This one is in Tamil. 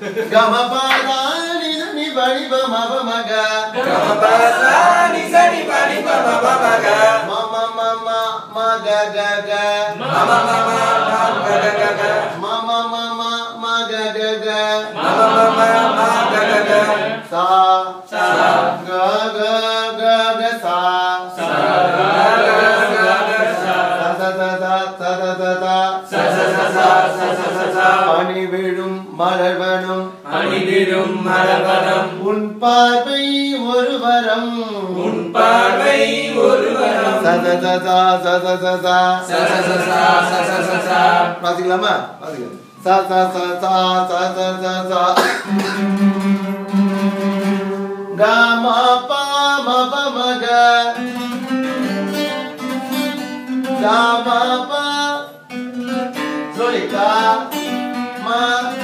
Gama pa da ni sa ni pa ni pa ma pa ma ga. Gama pa da ni sa ni pa ni pa ma pa ma ga. Ma ma ma ma ma ga ga ga. Ma ma ma ma ma ga ga ga. Ma ma ma ma ma ga ga ga. Ma ma ma ma ma ga ga ga. Sa sa ga ga ga ga sa. Sa ga ga ga ga sa. Sa sa sa sa sa sa sa. Sa sa sa sa sa sa sa sa. Ani vidum மலர்வனம் அணிதிடும் மலர்வனம் உன் பார்வை ஒரு வரம் உன் பார்வை ஒரு வரம் சதததா சதததா சசசசா சசசசா பாத்தீங்களாமா பாத்தீங்க சதததா சதததா கமா பா மப மக கமா பா slowly